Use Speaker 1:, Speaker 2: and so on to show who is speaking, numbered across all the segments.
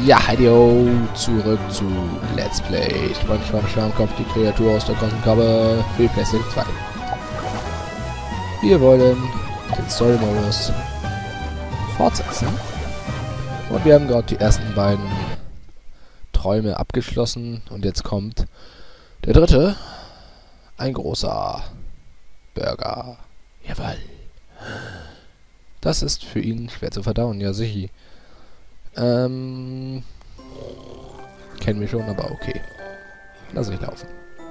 Speaker 1: Ja, Heidio, zurück zu Let's Play Schwarmkopf, die Kreatur aus der Kosmokabel für die PlayStation 2. Wir wollen den Story-Modus fortsetzen. Und wir haben gerade die ersten beiden Träume abgeschlossen. Und jetzt kommt der dritte. Ein großer Burger. Jawohl. Das ist für ihn schwer zu verdauen, ja sicher. Kennen wir schon, aber okay. Lass ich laufen.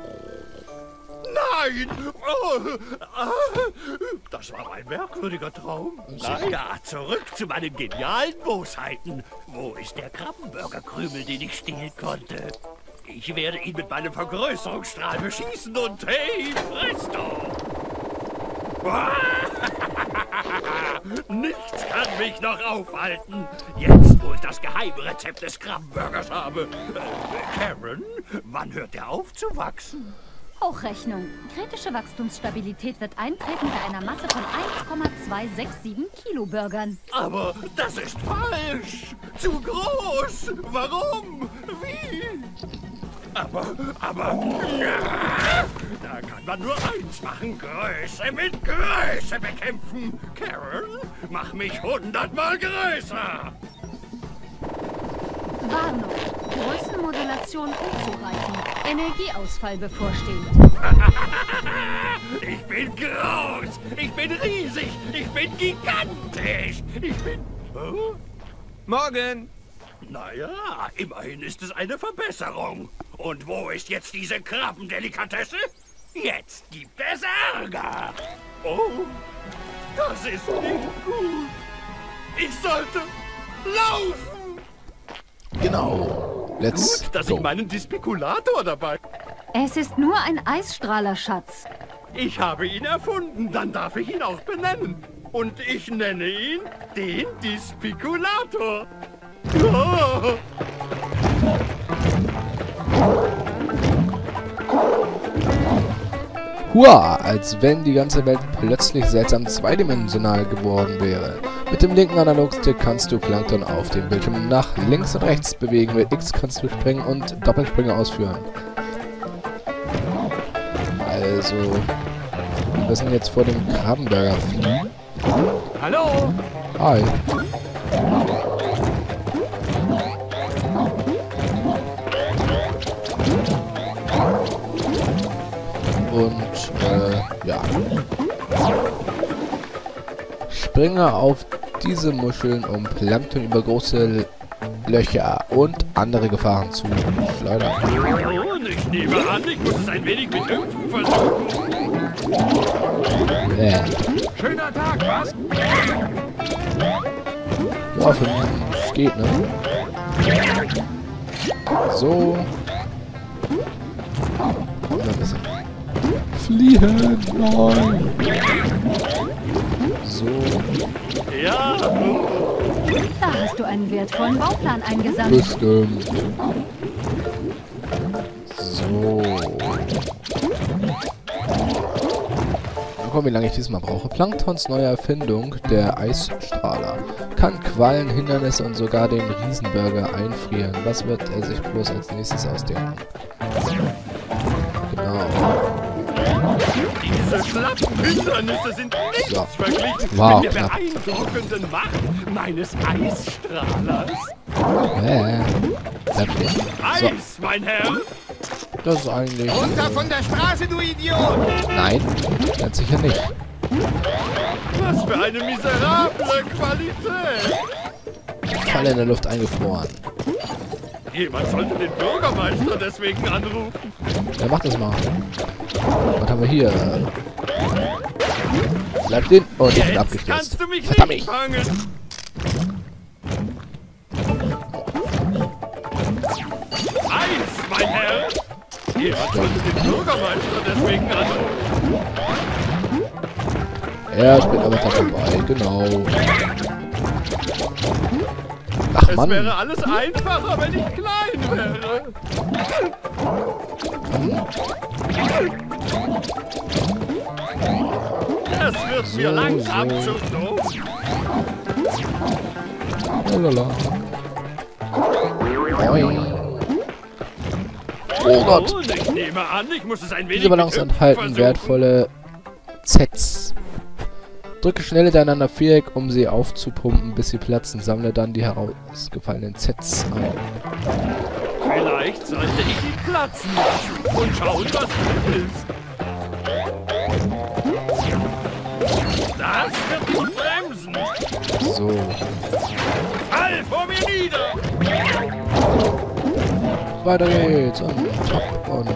Speaker 2: Nein! Oh, das war ein merkwürdiger Traum. Naja, zurück zu meinen genialen Bosheiten. Wo ist der Krabbenburgerkrümel, den ich stehlen konnte? Ich werde ihn mit meinem Vergrößerungsstrahl beschießen und hey, presto! Nichts kann mich noch aufhalten. Jetzt, wo ich das geheime Rezept des Krabbenburgers habe. Karen, wann hört der auf zu wachsen?
Speaker 3: Hochrechnung. Kritische Wachstumsstabilität wird eintreten bei einer Masse von 1,267 Kilo Burgern.
Speaker 2: Aber das ist falsch. Zu groß. Warum? Wie? Aber, da kann man nur eins machen, Größe mit Größe bekämpfen. Karen, mach mich 100-mal größer.
Speaker 3: Warnung. Größenmodulation unzureichend. Energieausfall bevorstehend.
Speaker 2: Ich bin groß, ich bin riesig, ich bin gigantisch, ich bin... Oh?
Speaker 4: Morgen!
Speaker 2: Naja, immerhin ist es eine Verbesserung. Und wo ist jetzt diese Krabbendelikatesse? Jetzt gibt es Ärger. Oh, das ist nicht gut. Ich sollte laufen.
Speaker 1: Genau. Let's
Speaker 2: Gut, dass
Speaker 1: go.
Speaker 2: ich meinen Dispekulator dabei...
Speaker 3: Es ist nur ein Eisstrahler, Schatz.
Speaker 2: Ich habe ihn erfunden, dann darf ich ihn auch benennen. Und ich nenne ihn den Dispekulator. Oh.
Speaker 1: Hua, als wenn die ganze Welt plötzlich seltsam zweidimensional geworden wäre. Mit dem linken Analogstick kannst du Plankton auf dem Bildschirm nach links und rechts bewegen. Mit X kannst du springen und Doppelsprünge ausführen. Also, wir müssen jetzt vor dem Krabbenburger fliegen.
Speaker 4: Hallo!
Speaker 1: Hi. Und, ja. Springe auf diese Muscheln, um Plankton über große Löcher und andere Gefahren zu schleudern.
Speaker 2: Und ich nehme an, ich muss es ein wenig mit Hüpfen versuchen.
Speaker 4: Schöner Tag, was?
Speaker 1: Ja, für mich geht, ne? So. Und ein bisschen. Fliehen! Nein! So.
Speaker 2: Ja,
Speaker 3: Da hast du einen wertvollen Bauplan eingesammelt.
Speaker 1: Bestimmt. So. Mal gucken, wie lange ich diesmal brauche. Planktons neue Erfindung, der Eisstrahler, kann Quallen, Hindernisse und sogar den Riesenburger einfrieren. Was wird er sich bloß als nächstes ausdenken? Genau.
Speaker 2: diese schlappen Hindernisse sind nichts
Speaker 1: So.
Speaker 2: verglichen
Speaker 1: Wow,
Speaker 2: mit der
Speaker 1: knapp.
Speaker 2: beeindruckenden Macht meines Eisstrahlers.
Speaker 1: Bleib stehen. So,
Speaker 2: Eis, mein Herr!
Speaker 1: das ist eigentlich...
Speaker 4: Runter von der Straße, du Idiot!
Speaker 1: Nein, ganz sicher nicht.
Speaker 2: Was für eine miserable Qualität!
Speaker 1: Fall in der Luft eingefroren.
Speaker 2: Jemand sollte den Bürgermeister deswegen anrufen.
Speaker 1: Ja, mach das mal. Was haben wir hier? Bleib stehen. Und ich bin
Speaker 2: Jetzt
Speaker 1: abgestürzt.
Speaker 2: kannst du mich
Speaker 1: Verdammt!
Speaker 2: nicht fangen! Eis, mein Herr! Jemand sollte den Bürgermeister deswegen anrufen.
Speaker 1: Ja, ich bin aber da vorbei. Genau. Ach
Speaker 2: Es
Speaker 1: Mann.
Speaker 2: wäre alles einfacher, wenn ich klein wäre. Das wird mir langsam
Speaker 1: so.
Speaker 2: zu doof.
Speaker 1: Lalala. Moin. Oh Gott.
Speaker 2: Und ich nehme an, ich muss es ein wenig
Speaker 1: Diese Ballons
Speaker 2: mit Hüpfen
Speaker 1: enthalten
Speaker 2: versuchen.
Speaker 1: wertvolle Zs. Drücke schnell hintereinander Viereck, um sie aufzupumpen, bis sie platzen. Sammle dann die herausgefallenen Zs ein.
Speaker 2: Vielleicht sollte ich ihn platzen lassen und schauen, was drin ist. Das wird ihn bremsen.
Speaker 1: So.
Speaker 2: Fall vor mir nieder.
Speaker 1: Weiter geht's. Und top und...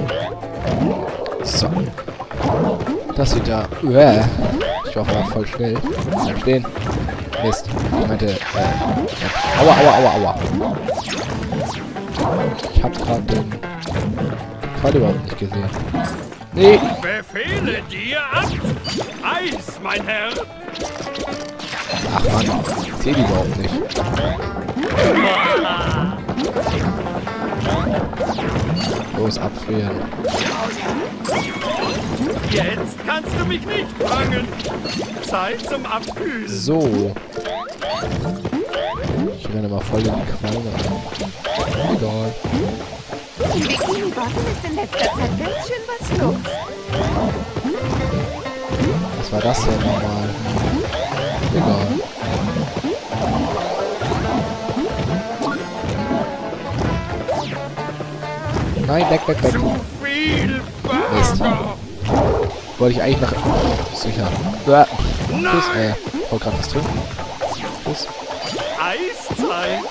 Speaker 1: So. Das sieht da... Ich hoffe, war voll schnell. Bleib stehen. Mist. Ich meinte... Ja. Aua, aua, aua, aua. Ich hab gerade den... Qual überhaupt nicht gesehen. Nee.
Speaker 2: Befehle dir ab. Eis, mein Herr.
Speaker 1: Ach Mann. Ich seh die überhaupt nicht. Los, abfrieren.
Speaker 2: Jetzt kannst du mich nicht fangen. Zeit zum Abkühlen.
Speaker 1: So. Ich renne mal voll in die Qualme rein. Egal.
Speaker 5: Im Bikini-Bottom ist in letzter Zeit ganz schön was los.
Speaker 1: Was war das denn nochmal? Egal. Nein, weg, weg, weg.
Speaker 2: Zu viel
Speaker 1: Mist.
Speaker 2: Burger.
Speaker 1: Wollte ich eigentlich nach... Sicher. Tschüss, wollte gerade was trinken. Tschüss.
Speaker 2: Eiszeit.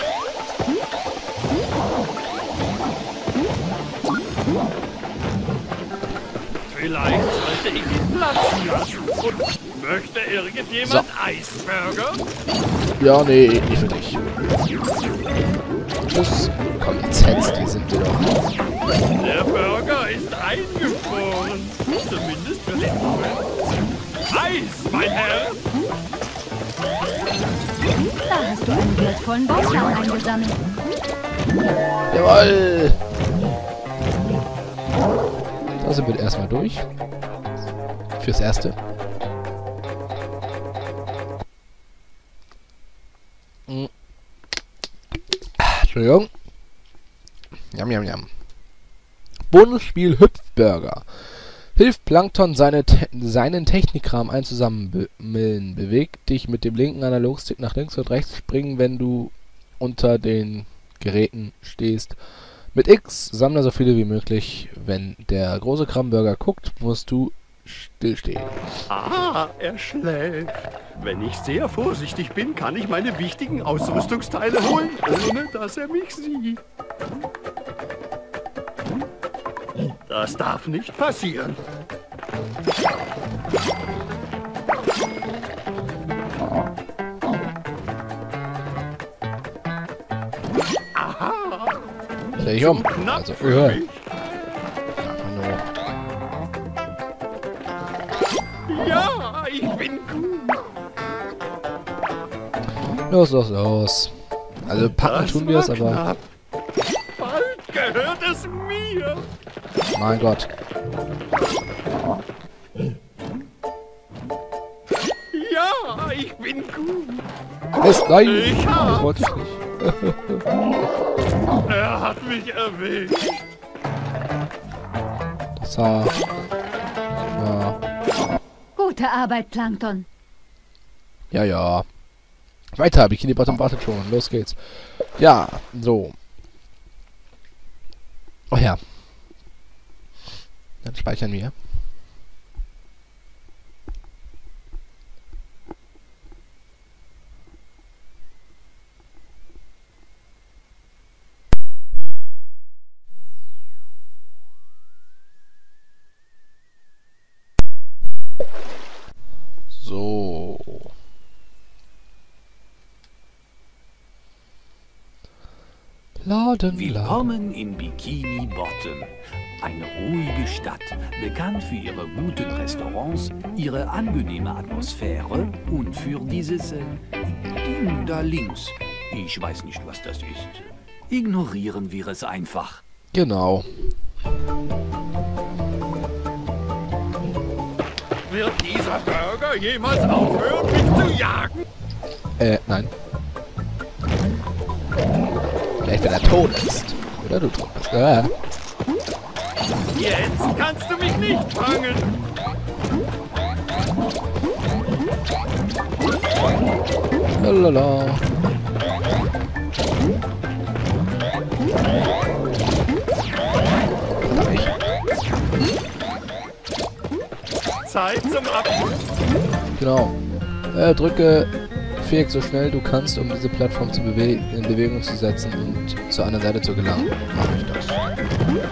Speaker 2: Vielleicht sollte ich ihn platzen lassen. Und möchte irgendjemand Eisburger?
Speaker 1: Ja, nee, nicht für dich. Tschüss. Komm, die Zets, die sind wieder...
Speaker 2: Der Burger ist eingefroren. Zumindest für den Moment. Eis, mein Herr.
Speaker 3: Da hast du einen wertvollen Baustein eingesammelt.
Speaker 1: Jawoll! Da sind wir erstmal durch. Fürs Erste. Entschuldigung. Jam, jam, jam. Bonusspiel Hüpfburger. Hilft Plankton seinen Technikkram einzusammeln. Beweg dich mit dem linken Analogstick nach links und rechts. Springen, wenn du unter den Geräten stehst. Mit X sammle so viele wie möglich. Wenn der große Krabbenburger guckt, musst du stillstehen.
Speaker 2: Ah, er schläft. Wenn ich sehr vorsichtig bin, kann ich meine wichtigen Ausrüstungsteile holen, ohne dass er mich sieht. Das darf nicht passieren. Aha,
Speaker 1: Dreh ich um.
Speaker 2: knapp
Speaker 1: Also,
Speaker 2: für mich. Ja, ich bin gut.
Speaker 1: Los, los, los. Also packen tun wir es,
Speaker 2: war
Speaker 1: aber...
Speaker 2: knapp. Bald gehört es mir.
Speaker 1: Mein Gott.
Speaker 2: Ja, ich bin gut.
Speaker 1: Mist, nein!
Speaker 2: Ich
Speaker 1: Das
Speaker 2: hab's.
Speaker 1: wollte ich nicht.
Speaker 2: Er hat mich erwischt.
Speaker 1: Das war... Ja.
Speaker 3: Gute Arbeit, Plankton.
Speaker 1: Ja, ja. Weiter, Bikini Bottom wartet schon. Los geht's. Ja, so. Oh ja. Dann speichern wir. So. Laden, laden.
Speaker 6: Willkommen in Bikini Bottom. Eine ruhige Stadt, bekannt für ihre guten Restaurants, ihre angenehme Atmosphäre und für dieses Ding da links. Ich weiß nicht, was das ist. Ignorieren wir es einfach.
Speaker 1: Genau.
Speaker 2: Wird dieser Burger jemals aufhören, mich zu jagen?
Speaker 1: Nein. Vielleicht, wenn er tot ist. Oder du tot bist. Ja.
Speaker 2: Jetzt kannst du mich nicht fangen.
Speaker 1: Lalala.
Speaker 2: Zeit zum Abschluss.
Speaker 1: Genau. Drücke Viereck so schnell du kannst, um diese Plattform in Bewegung zu setzen und zur anderen Seite zu gelangen. Mach ich das.